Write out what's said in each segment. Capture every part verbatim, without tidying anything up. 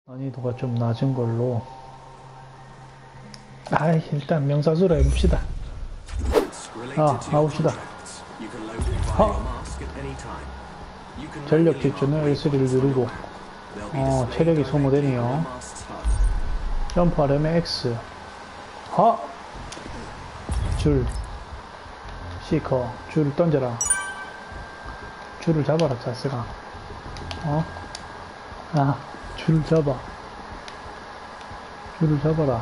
난이도가 좀 낮은 걸로. 아, 일단 명사수로 해봅시다. 아, 가봅시다. 하! 전력 질주는 엘 쓰리를 누르고, 어, 체력이 소모되네요. 점프하려면 X. 하! 줄. 시커. 줄을 던져라. 줄을 잡아라, 자스가. 어? 아, 줄을 잡아. 줄을 잡아라.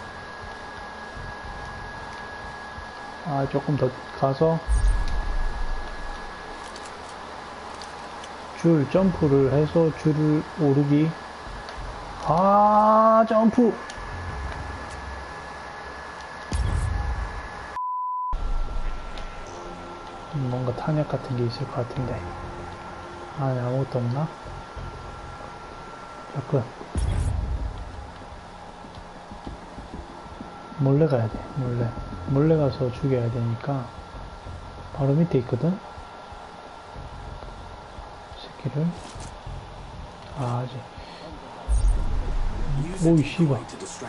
아, 조금 더 가서 줄 점프를 해서 줄을 오르기. 아, 점프. 뭔가 탄약 같은 게 있을 것 같은데. 안에 아무것도 없나? 접근. 몰래 가야 돼, 몰래. 몰래 가서 죽여야 되니까. 바로 밑에 있거든? 새끼를. 아, 아직. 오이, 씨발.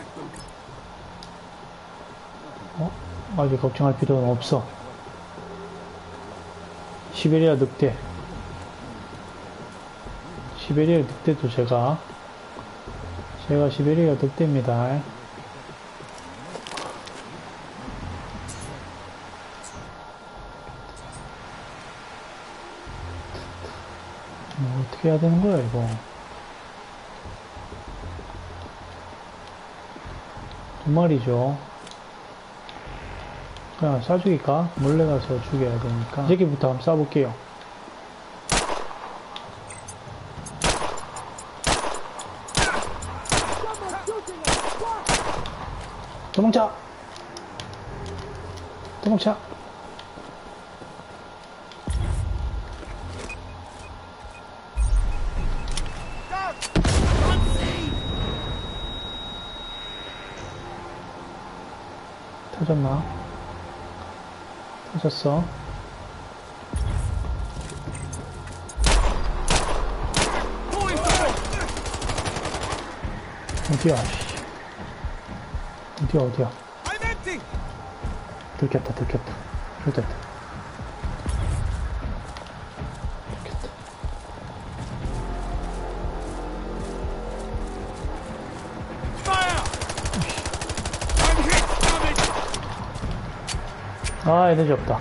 어? 아직 걱정할 필요는 없어. 시베리아 늑대. 시베리아 늑대도 제가, 제가 시베리아 늑대입니다. 뭐 어떻게 해야 되는 거야, 이거. 두 마리죠. 그냥 쏴 죽일까? 몰래 가서 죽여야 되니까. 이 새끼부터 한번 쏴볼게요. 도망쳐! 도망쳐! 터졌나? 터졌어. 어디야, 씨. 어디야, 어디야. 들켰다, 들켰다. 들켰다. 들켰다. 아, 에너지 없다.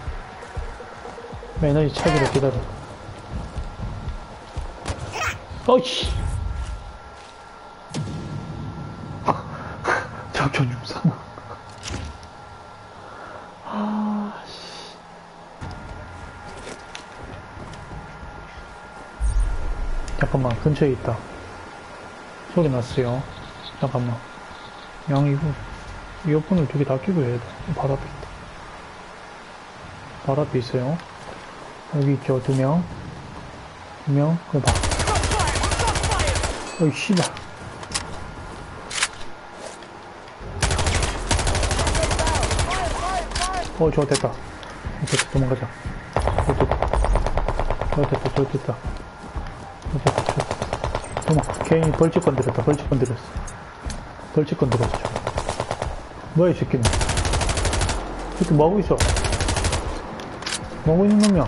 에너지 차기를 기다려. 어이씨! 작전 중상. 아, 씨. 잠깐만, 근처에 있다. 소리 났어요. 잠깐만. 양 이거, 이어폰을 두 개 다 끼고 해야 돼. 바로 앞에 있다. 바로 앞에 있어요. 여기 있죠, 두 명. 두 명, 그거 봐. 어이, 씨발. 어, 저거 됐다. 됐다, 도망가자. 저거 됐다. 저거 됐다, 저거 됐다. 저거 됐다, 저거 됐다. 도망, 괜히 벌집 건드렸다, 벌집 건드렸어. 벌집 건드렸어, 저거. 뭐야, 이 새끼는. 이 새끼 뭐하고 있어? 뭐하고 있는 놈이야?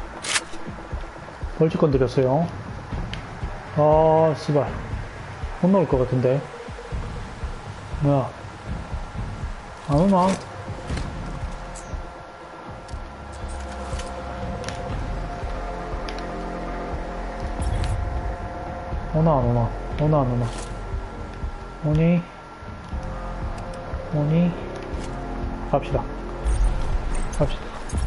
벌집 건드렸어요. 아, 씨발. 못 나올 것 같은데. 뭐야. 안 오나? 오나 안 오나? 오나 안 오나? 오니? 오니? 갑시다. 갑시다.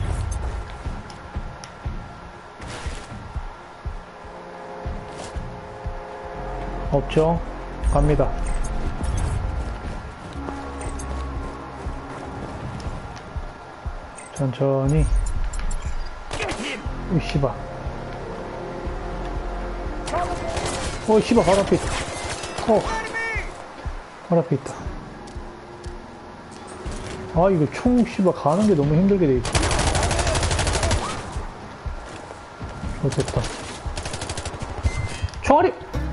없죠? 갑니다. 천천히. 이 씨발. 어, 씨발, 바로 앞에 있다. 어, 바로 앞에 있다. 아, 이거 총, 씨발, 가는 게 너무 힘들게 돼 있다. 어, 됐다. 총알이!